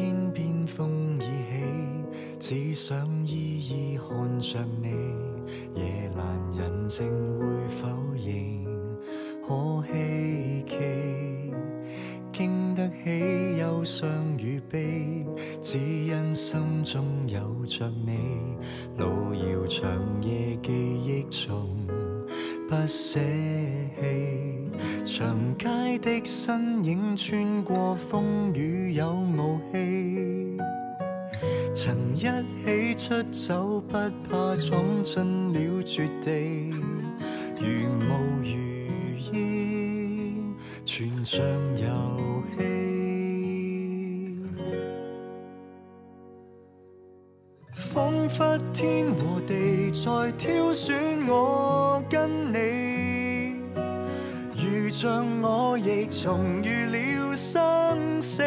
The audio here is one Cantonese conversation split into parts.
天边风已起，只想依依看着你。夜阑人静会否仍可希冀？經得起憂傷與悲，只因心中有着你。路遙長夜記憶從不捨棄，長街的身影穿過風雨有傲氣。曾一起出走，不怕闖進了絕地，如霧如煙，全像遊戲。彷彿天和地在挑選我跟你，如像我亦重遇了生死。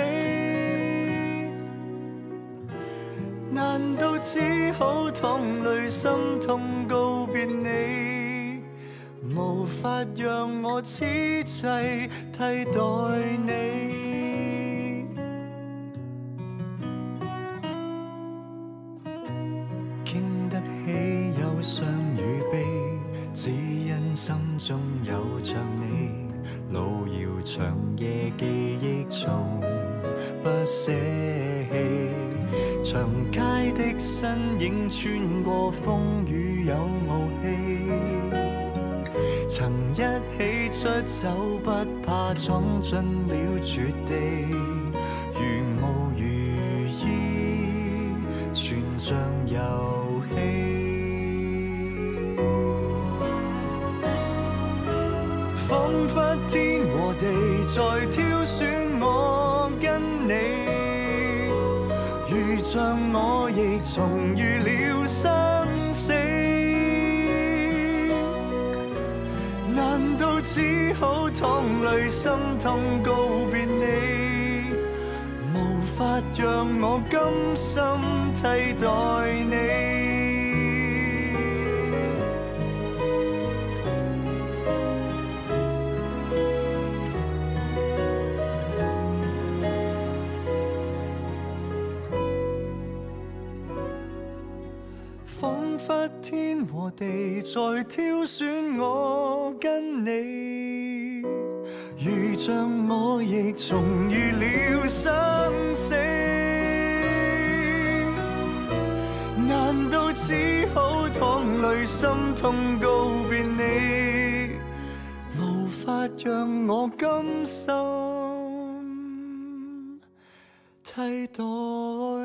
難道只好淌淚心痛告別你，無法讓我此際替代你。經得起憂傷與悲，只因心中有着你。路遙長夜記憶從不捨棄，長街的身影穿過風雨有傲氣。曾一起出走，不怕闖進了絕地，如霧如煙，全像遊戲。彷彿天和地在挑選我跟你，如像我亦重遇了生死。難道只好淌淚心痛告別你，無法讓我甘心替代你。彷彿天和地在挑選我跟你，如像我亦重遇了生死。難道只好淌淚心痛告別你，無法讓我甘心替代